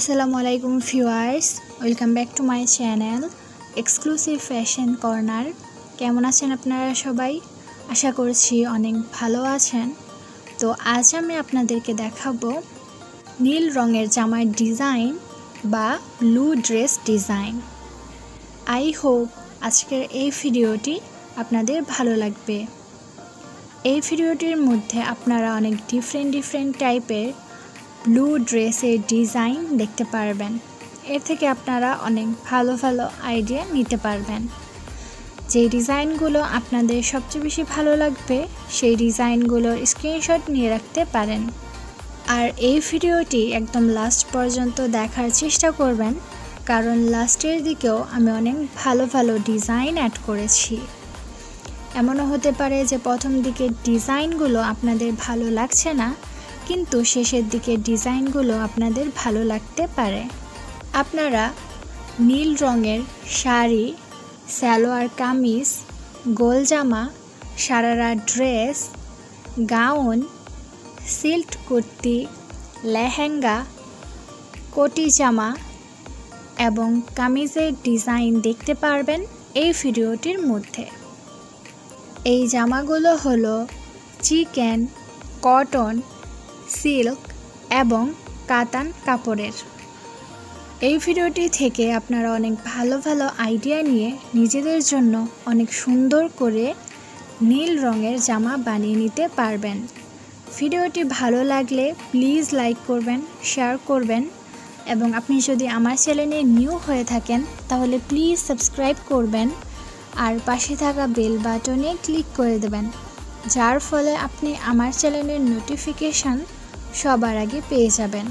আসসালামু আলাইকুম viewers, welcome back to my channel exclusive fashion corner. কেমন আছেন আপনারা সবাই? আশা করছি অনেক ভালো আছেন। তো আজ আমি আপনাদেরকে দেখাবো নীল রঙের জামার ডিজাইন বা blue dress design. I hope আজকের এই ভিডিওটি আপনাদের ভালো লাগবে। এই ভিডিওটির মধ্যে আপনারা অনেক ডিফারেন্ট টাইপের ব্লু ড্রেসের ডিজাইন দেখতে পারবেন। এর থেকে আপনারা অনেক ভালো আইডিয়া নিতে পারবেন। যে ডিজাইনগুলো আপনাদের সবচেয়ে বেশি ভালো লাগবে সেই ডিজাইনগুলোর স্ক্রিনশট নিয়ে রাখতে পারেন। আর এই ভিডিওটি একদম লাস্ট পর্যন্ত দেখার চেষ্টা করবেন, কারণ লাস্টের দিকেও আমি অনেক ভালো ডিজাইন অ্যাড করেছি। এমনও হতে পারে যে প্রথম দিকের ডিজাইনগুলো আপনাদের ভালো লাগছে না, কিন্তু শেষের দিকের ডিজাইনগুলো আপনাদের ভালো লাগতে পারে। আপনারা নীল রঙের শাড়ি, সালোয়ার কামিজ, গোল জামা, sharara dress, gown, silk kurti, lehenga, কোটি জামা এবং কামিজের ডিজাইন দেখতে পারবেন এই ভিডিওটির মধ্যে। এই জামাগুলো হলো চিকেন, কটন, সিল্ক এবং কাতান কাপড়ের। এই ভিডিওটি থেকে আপনারা অনেক ভালো আইডিয়া নিয়ে নিজেদের জন্য অনেক সুন্দর করে নীল রঙের জামা বানিয়ে নিতে পারবেন। ভিডিওটি ভালো লাগলে প্লিজ লাইক করবেন, শেয়ার করবেন এবং আপনি যদি আমার চ্যানেলে নিউ হয়ে থাকেন তাহলে প্লিজ সাবস্ক্রাইব করবেন আর পাশে থাকা বেল বাটনে ক্লিক করে দেবেন, যার ফলে আপনি আমার চ্যানেলের নোটিফিকেশান সবার আগে পেয়ে যাবেন।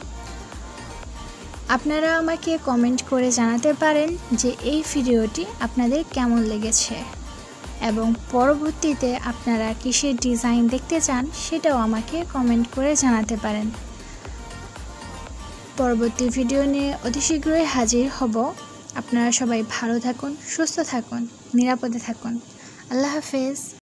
আপনারা আমাকে কমেন্ট করে জানাতে পারেন যে এই ভিডিওটি আপনাদের কেমন লেগেছে এবং পরবর্তীতে আপনারা কিসের ডিজাইন দেখতে চান সেটাও আমাকে কমেন্ট করে জানাতে পারেন। পরবর্তী ভিডিও নিয়ে অতি শীঘ্রই হাজির হব। আপনারা সবাই ভালো থাকুন, সুস্থ থাকুন, নিরাপদে থাকুন। আল্লাহ হাফেজ।